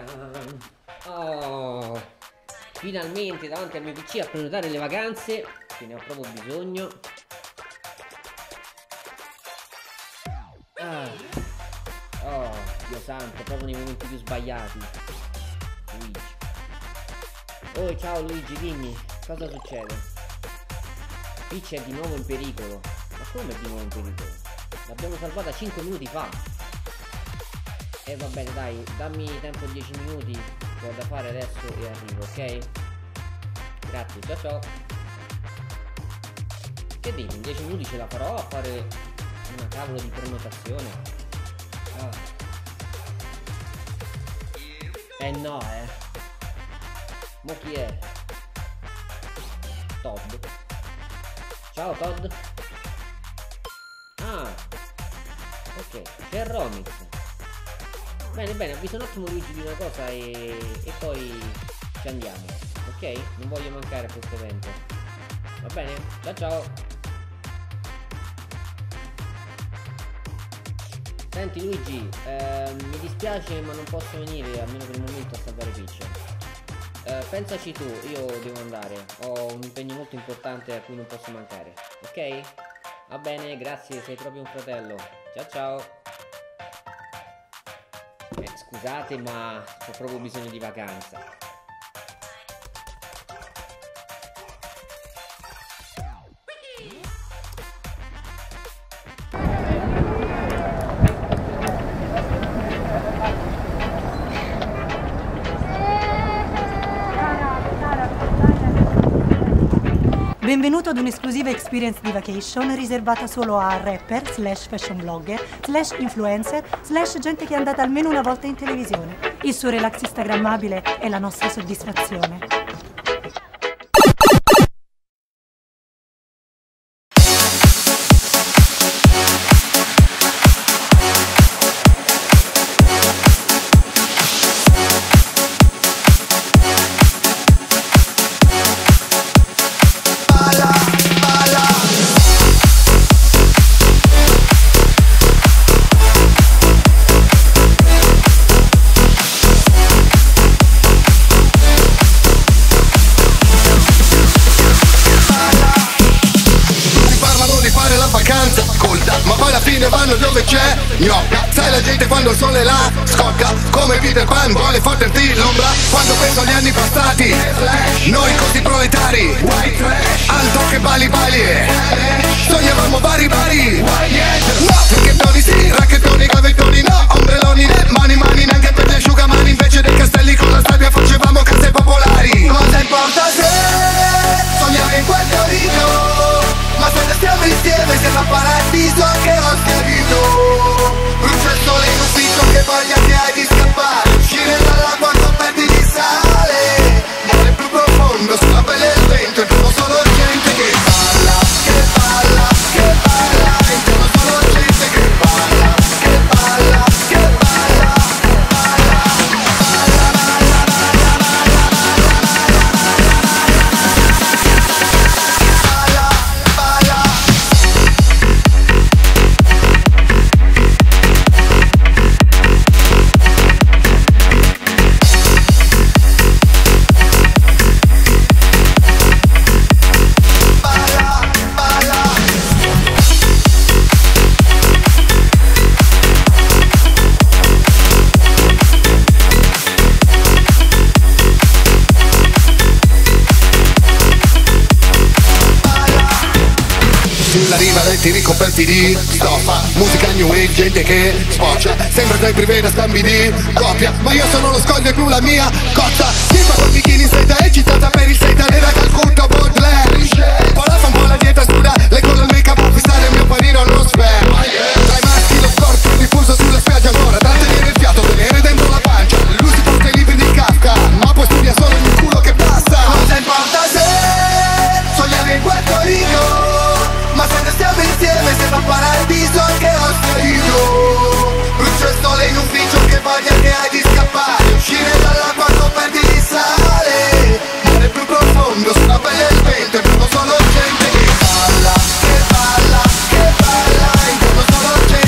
Oh, finalmente davanti al mio PC a prenotare le vacanze, che ne ho proprio bisogno. Oh, Dio santo, proprio nei momenti più sbagliati. Luigi. Oh, ciao Luigi, dimmi, cosa succede? Peach è di nuovo in pericolo. Ma come è di nuovo in pericolo? L'abbiamo salvata 5 minuti fa. E va bene, dai, dammi tempo 10 minuti che ho da fare adesso e arrivo, ok? Grazie, ciao ciao. Che dici? In 10 minuti ce la farò a fare una cavolo di prenotazione? No, Mo chi è? Todd. Ciao Todd. Ah, ok, c'è Romix. Bene, bene, avviso un attimo Luigi di una cosa e poi ci andiamo, ok? Non voglio mancare a questo evento. Va bene? Ciao ciao. Senti Luigi, mi dispiace ma non posso venire, almeno per il momento, a salvare Peach. Pensaci tu, io devo andare. Ho un impegno molto importante a cui non posso mancare, ok? Va bene, grazie, sei proprio un fratello. Ciao ciao. Scusate ma ho proprio bisogno di vacanza. Benvenuto ad un'esclusiva experience di vacation riservata solo a rapper, /fashion blogger, /influencer, gente che è andata almeno una volta in televisione. Il suo relax instagrammabile è la nostra soddisfazione. Ma poi alla fine vanno dove c'è gnocca. Sai la gente quando il sole la scocca, come Peter Pan vuole fotterti l'ombra. Quando penso agli anni passati, noi costi proletari, alto che bali bali, sognavamo vari vari. No, racchettoni sì, racchettoni, gavettoni no, ombrelloni né, mani mani neanche per gli asciugamani. Invece dei castelli con la sabbia facevamo case popolari. Cosa importa se sogniamo in Puerto Rico, ma se restiamo insieme sembra paradiso anche lo schiavito. Brucia il sole in ufficio, che voglia che hai di scappare, uscire dall'acqua quando perdi di sale. Mare più profondo sulla pelle del vento, intorno solo gente che balla, che balla, che balla. Intorno solo gente che balla, che balla, che balla, sulla riva letti ricoperti di stoffa, musica new wave, gente che sboccia, sembra dai privé da scambi di coppia, ma io sono lo scoglio e più la mia cotta. Tipa con bikini seta eccitata per il seta nera Calcutta Baudelaire. Un po' la fa, un po' la dieta scuda, lei con il make up fissare il mio panino non sperma. Tra i maschi lo scorpio diffuso sulla spiaggia ancora, trattenere il fiato, tenere dentro la pancia. Lui si porta i libri di Kafka, ma poi studia solo il mio culo che passa. Cosa importa se sogniamo in Puerto Rico, ma se restiamo insieme sembra paradiso anche lo schiavito. Brucia il sole in ufficio, che voglia che hai di scappare, uscire dall'acqua quando perdi di sale. Mare più profondo sulla pelle del vento, intorno solo gente che balla, che balla, che balla. Intorno solo gente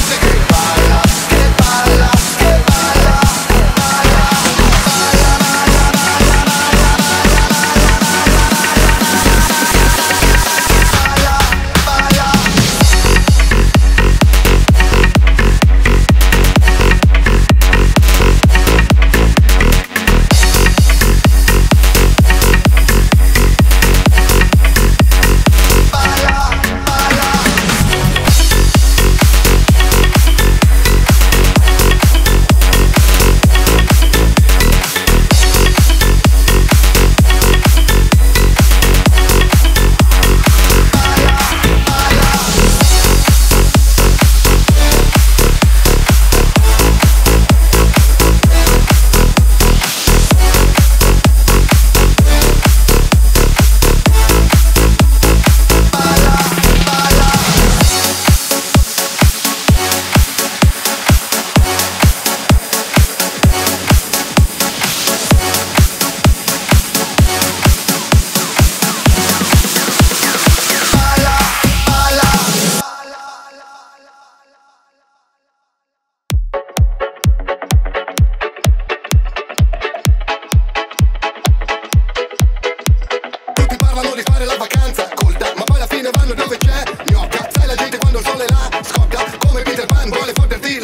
vuole fotterti